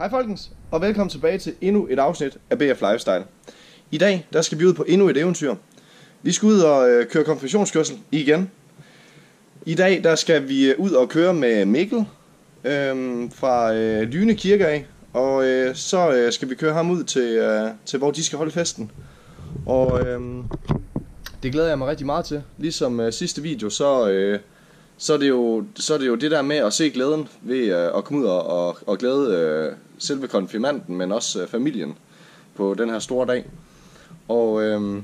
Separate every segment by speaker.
Speaker 1: Hej folkens, og velkommen tilbage til endnu et afsnit af BF Lifestyle. I dag, der skal vi ud på endnu et eventyr. Vi skal ud og køre konfirmationskørsel igen. I dag, der skal vi ud og køre med Mikkel fra Lyne Kirke af. Og så skal vi køre ham ud til hvor de skal holde festen. Og det glæder jeg mig rigtig meget til. Ligesom sidste video, så er det jo det der med at se glæden ved at komme ud og glæde selve konfirmanden, men også familien på den her store dag. Og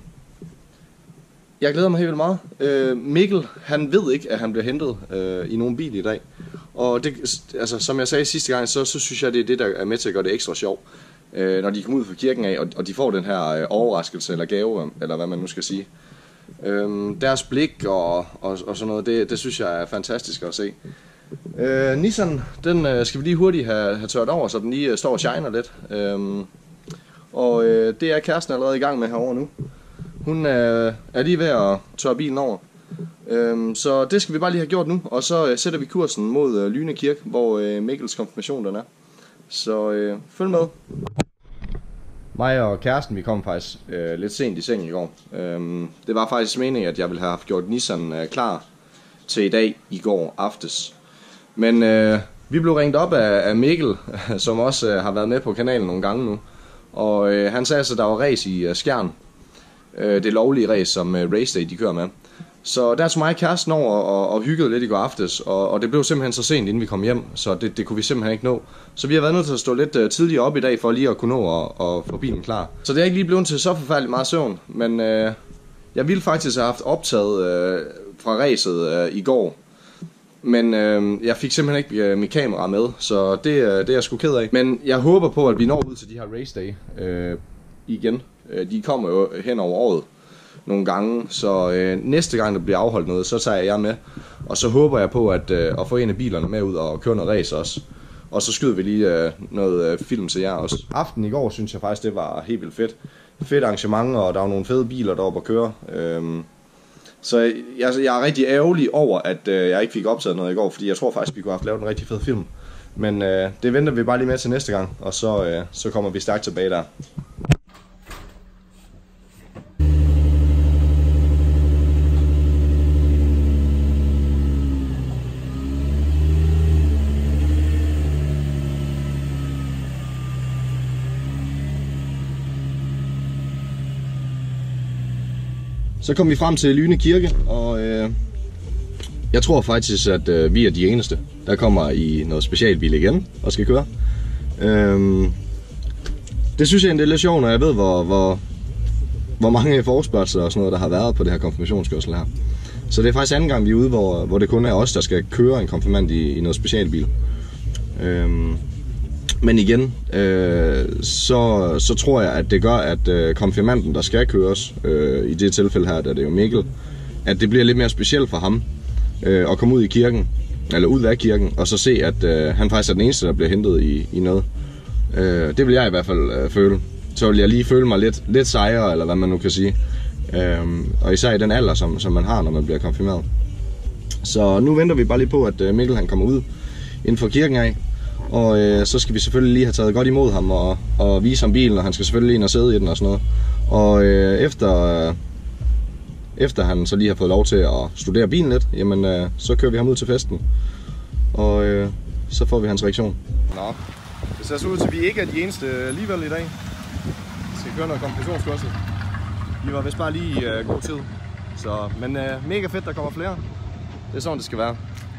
Speaker 1: jeg glæder mig helt vildt meget. Mikkel, han ved ikke, at han bliver hentet i nogen bil i dag. Og det, altså, som jeg sagde sidste gang, så synes jeg, det er det, der er med til at gøre det ekstra sjov. Når de kommer ud fra kirken af, og de får den her overraskelse eller gave, eller hvad man nu skal sige. Deres blik og sådan noget, det synes jeg er fantastisk at se. Nissan, den skal vi lige hurtigt have tørt over, så den lige står og shiner lidt. Og det er kæresten allerede i gang med herovre nu. Hun er lige ved at tørre bilen over. Så det skal vi bare lige have gjort nu, og så sætter vi kursen mod Lyne Kirke, hvor Mikkels konfirmation den er. Så følg med. Mig og kæresten, vi kom faktisk lidt sent i seng i går. Det var faktisk meningen, at jeg ville have gjort Nissan klar til i dag i går aftes. Men vi blev ringet op af Mikkel, som også har været med på kanalen nogle gange nu. Og han sagde så, at der var race i Skjern. Det lovlige race, som Race Day de kører med. Så der tog mig og kæresten over og hyggede lidt i går aftes, og det blev simpelthen så sent, inden vi kom hjem, så det kunne vi simpelthen ikke nå. Så vi har været nødt til at stå lidt tidligere op i dag, for lige at kunne nå at få bilen klar. Så det er ikke lige blevet til så forfærdeligt meget søvn, men jeg ville faktisk have haft optaget fra racet i går. Men jeg fik simpelthen ikke mit kamera med, så det er jeg sgu ked af. Men jeg håber på, at vi når ud til de her Race Day igen. De kommer jo hen over året nogle gange, så næste gang der bliver afholdt noget, så tager jeg med. Og så håber jeg på at få en af bilerne med ud og køre noget race også. Og så skyder vi lige noget film til jer også. Aften i går synes jeg faktisk, det var helt vildt fedt. Fedt arrangement, og der var nogle fede biler deroppe at køre. Så jeg er rigtig ærgerlig over, at jeg ikke fik optaget noget i går, fordi jeg tror faktisk, vi kunne have lavet en rigtig fed film. Men det venter vi bare lige med til næste gang, og så kommer vi stærkt tilbage der. Så kom vi frem til Lyne Kirke, og jeg tror faktisk, at vi er de eneste, der kommer i noget specialbil igen og skal køre. Det synes jeg er lidt sjovt, når jeg ved, hvor mange forespørgsler og sådan noget, der har været på det her konfirmationskørsel her. Så det er faktisk anden gang, vi er ude, hvor det kun er os, der skal køre en konfirmand i noget specialbil. Men igen, så tror jeg, at det gør, at konfirmanden, der skal køres, i det tilfælde her, der det er jo Mikkel, at det bliver lidt mere specielt for ham at komme ud i kirken, eller ud af kirken, og så se, at han faktisk er den eneste, der bliver hentet i noget. Det vil jeg i hvert fald føle. Så vil jeg lige føle mig lidt sejere, eller hvad man nu kan sige. Og især i den alder, som man har, når man bliver konfirmeret. Så nu venter vi bare lige på, at Mikkel han kommer ud inden for kirken af. Og så skal vi selvfølgelig lige have taget godt imod ham og vise ham bilen, og han skal selvfølgelig ind og sidde i den og sådan noget. Og efter han så lige har fået lov til at studere bilen lidt, jamen så kører vi ham ud til festen. Og så får vi hans reaktion. Nå, det ser så ud til, at vi ikke er de eneste alligevel i dag. Vi skal køre noget konfirmationskørsel. Vi var vist bare lige god tid. Men mega fedt, der kommer flere. Det er sådan, det skal være.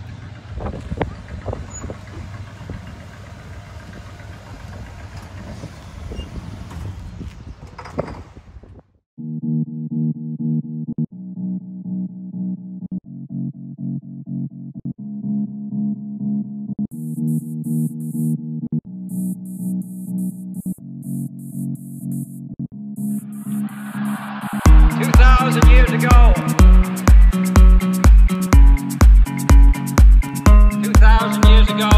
Speaker 2: 2,000 years ago. 2,000 years ago.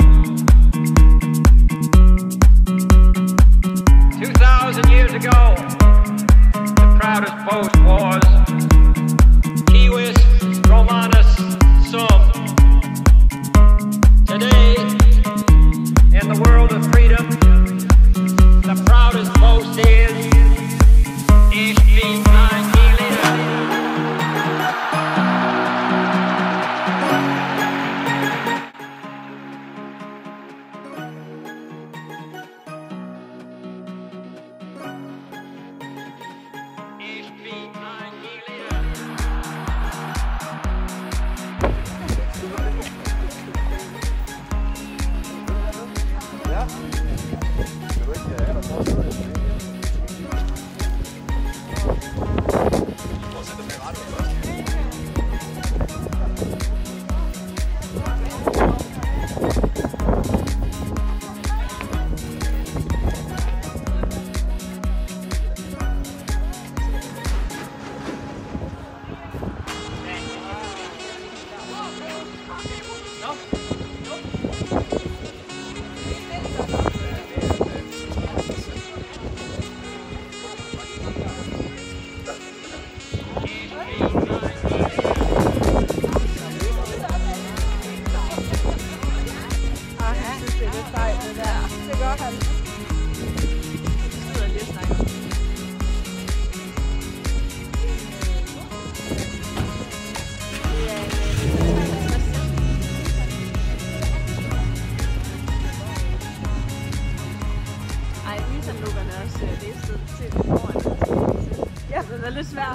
Speaker 2: 2,000 years ago. The proudest boast was Civis Romanus Sum. Today, in the world of freedom,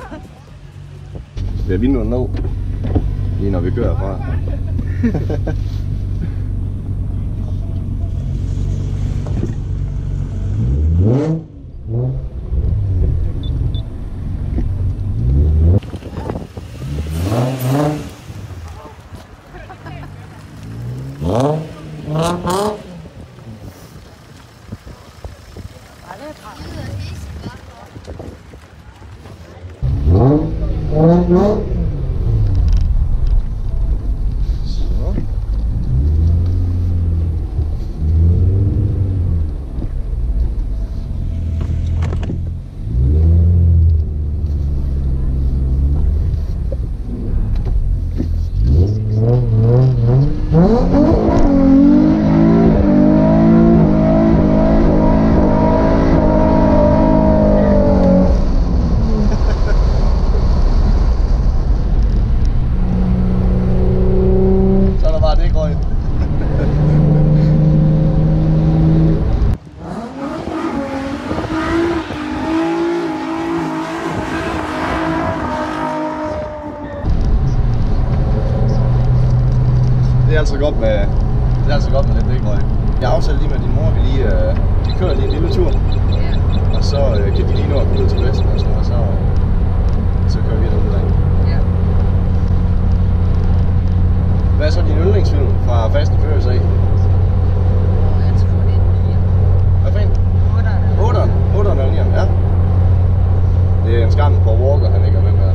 Speaker 1: Det er vinduet ned, lige når vi kører herfra. Det er altså godt med lidt dækrøg. Jeg aftalte lige med din mor, vi kører lige en lille tur. Og så kan de lige nå at gå ud til Vesten og sådan noget, og så kører vi derudad.
Speaker 3: Ja.
Speaker 1: Hvad er så din yndlingsfilm fra Fast and Furious af?
Speaker 3: Jeg tror det er 9.
Speaker 1: Hvad fanden? 8'eren. 8'eren og 9'eren, ja. Det er en skam på Walker, han ikke er med med.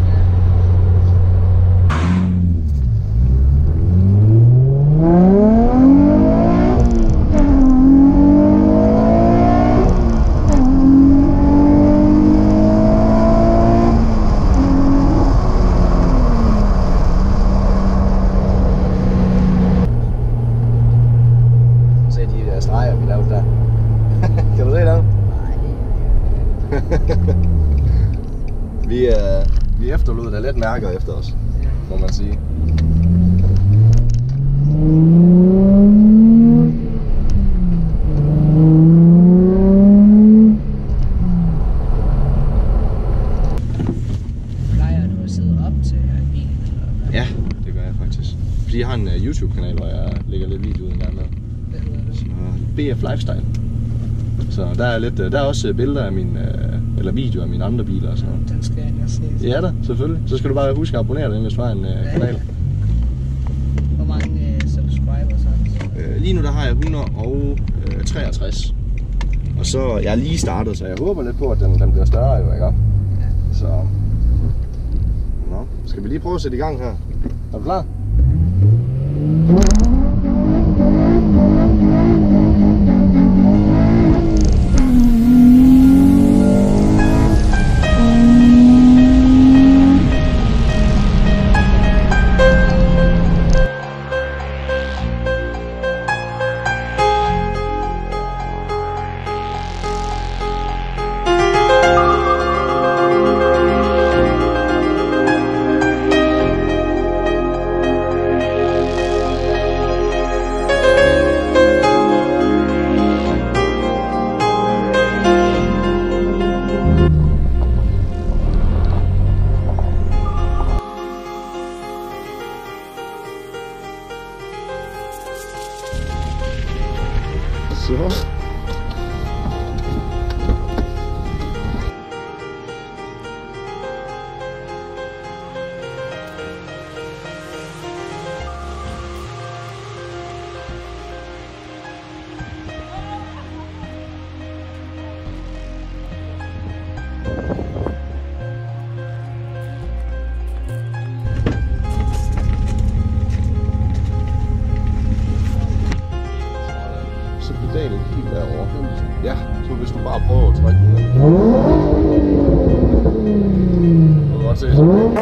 Speaker 1: Streger vi lavede der. Kan du se den? Vi efterlod der lidt mærker efter os, må man sige.
Speaker 3: Plejer du at sidde op til bilen?
Speaker 1: Ja, det gør jeg faktisk. Fordi jeg har en YouTube-kanal, hvor jeg lægger lidt video ud en gang med. BF Lifestyle. Så der er lidt, der er også billeder af eller videoer af mine andre biler og sådan noget.
Speaker 3: Den skal jeg se.
Speaker 1: Ja da, selvfølgelig. Så skal du bare huske at abonnere den, hvis du har en kanal.
Speaker 3: Hvor mange subscribers har du?
Speaker 1: Lige nu der har jeg 163. Og så, jeg er lige startet, så jeg håber lidt på, at den bliver større jo, ikke? Så, nå, skal vi lige prøve at sætte i gang her? Er du klar? Så. Så pedalen helt derovre. Ja, så hvis du bare prøver at trykke den ned. Du kan godt se sådan.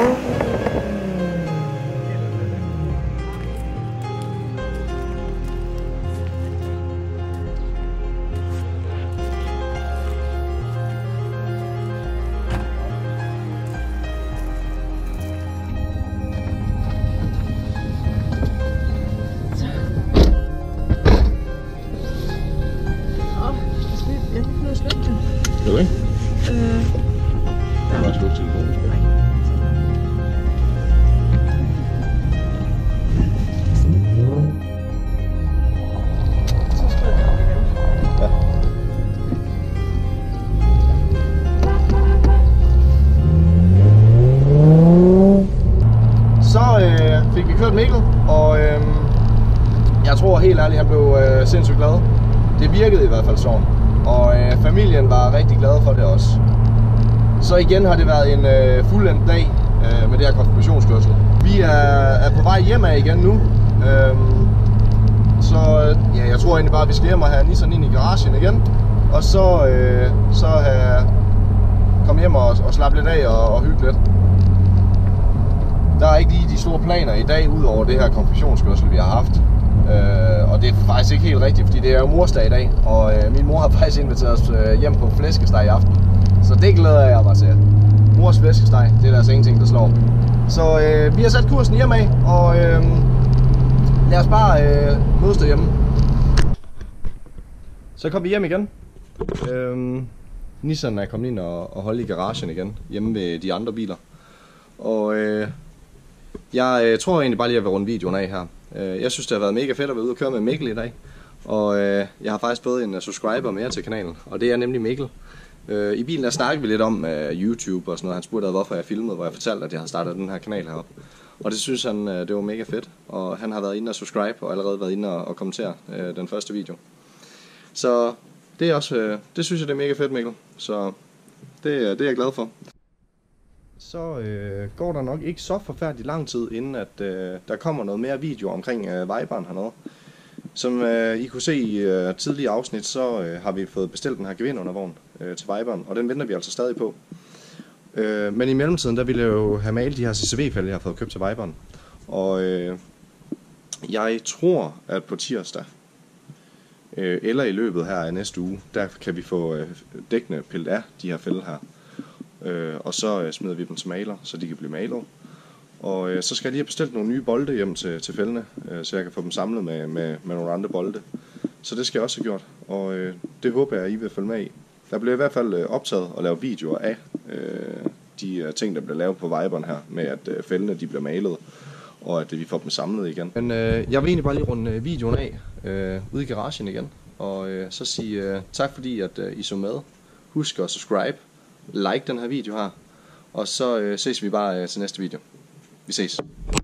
Speaker 1: Kan du ikke? Jeg har bare slukket telefonen. helt ærligt, han blev sindssygt glad. Det virkede i hvert fald sådan. Og familien var rigtig glade for det også. Så igen har det været en fuldendt dag med det her konfirmationskørsel. Vi er på vej hjem af igen nu. Så ja, jeg tror egentlig bare, at vi skal hjem og have Nissan ind i garagen igen. Og så komme hjem og slappe lidt af og hygge lidt. Der er ikke lige de store planer i dag, ud over det her konfirmationskørsel, vi har haft. Og det er faktisk ikke helt rigtigt, fordi det er jo morsdag i dag. Og min mor har faktisk inviteret os hjem på flæskesteg i aften. Så det glæder jeg mig til. Mors flæskesteg, det er der altså ingenting, der slår. Så vi har sat kursen hjemme af, og lad os bare mødes derhjemme. Så kom vi hjem igen. Nissan er kommet ind og holdt i garagen igen, hjemme ved de andre biler. Og jeg tror egentlig bare lige, at jeg vil runde videoen af her. Jeg synes, det har været mega fedt at være ude og køre med Mikkel i dag. Og jeg har faktisk fået en subscriber mere til kanalen, og det er nemlig Mikkel. I bilen der snakkede vi lidt om YouTube og sådan noget. Han spurgte, hvorfor jeg filmede, hvor jeg fortalte, at jeg havde startet den her kanal heroppe. Og det synes han, det var mega fedt. Og han har været inde og subscribe og allerede været inde og kommentere den første video. Så det er også, det synes jeg, det er mega fedt, Mikkel. Så det er jeg glad for. Så går der nok ikke så forfærdeligt lang tid, inden at der kommer noget mere video omkring Viberen hernede. Som I kunne se i tidligere afsnit, så har vi fået bestilt den her gevinderundervogn til Viberen, og den venter vi altså stadig på. Men i mellemtiden, der ville jeg jo have malet de her CCV-fælde, jeg har fået købt til Viberen. Og jeg tror, at på tirsdag, eller i løbet her af næste uge, der kan vi få dækkene pillet af de her fælde her. Og så smider vi dem til maler, så de kan blive malet. Og så skal jeg lige have bestilt nogle nye bolde hjem til fældene, så jeg kan få dem samlet med nogle andre bolde. Så det skal jeg også have gjort, og det håber jeg, at I vil følge med i. Der bliver i hvert fald optaget og lavet videoer af de ting, der bliver lavet på Viberen her, med at fældene de bliver malet, og at vi får dem samlet igen. Men jeg vil egentlig bare lige runde videoen af ude i garagen igen, og så sige tak fordi at I så med. Husk at subscribe, like den her video her, og så ses vi bare til næste video. Vi ses.